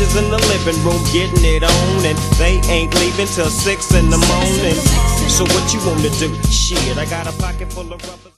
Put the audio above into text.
bitches in the living room getting it on, and they ain't leaving till 6 in the morning. So what you wanna do? Shit, I got a pocket full of rubbers.